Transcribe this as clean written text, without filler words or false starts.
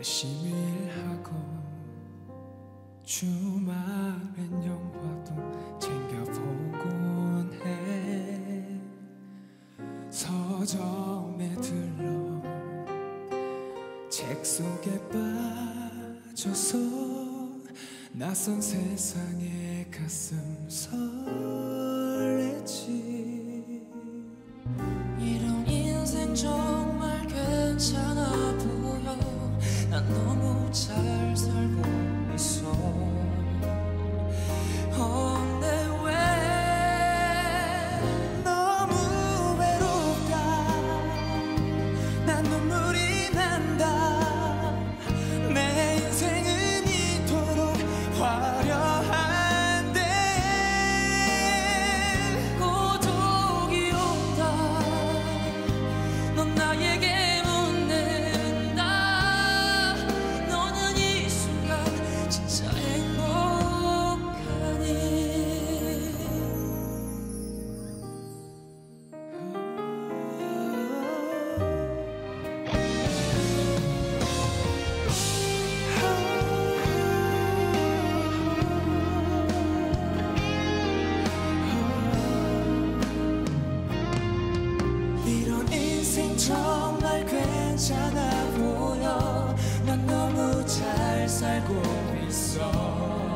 열심히 일하고 주말엔 영화도 챙겨보곤 해. 서점에 들러 책 속에 빠져서 낯선 세상에 가슴 설레지. 이런 인생 정말 괜찮아 보여. 난 너무 잘 살고 있어. 근데 왜 너무 외롭다. 난 눈물이 난다. 내 인생은 이토록 화려한데 고독이 온다. 넌 나에게 묻는다. 너는 이 순간 진짜 행복하니? 이런 인생 정말 괜찮아 보여. 난 너무 잘 살고 있어.